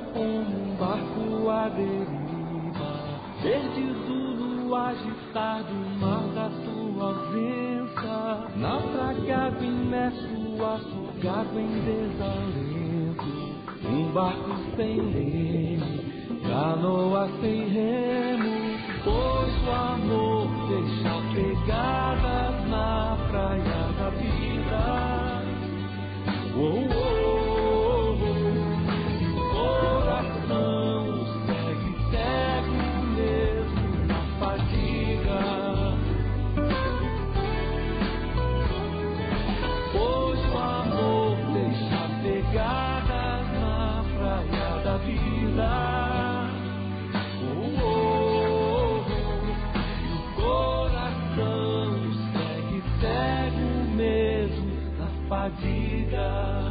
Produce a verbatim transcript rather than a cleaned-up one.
como um barco à deriva, perdido no agitar do mar da sua ausência, naufragado, imerso, afogado em desalento. Um barco sem leme, canoa sem remo, pois o amor deixa pegadas na praia da vida. Oh, oh, oh, oh. E o coração segue cego mesmo na fadiga, pois o amor deixa pegadas na praia da vida. Oh, oh, oh. E o coração segue cego mesmo na fadiga.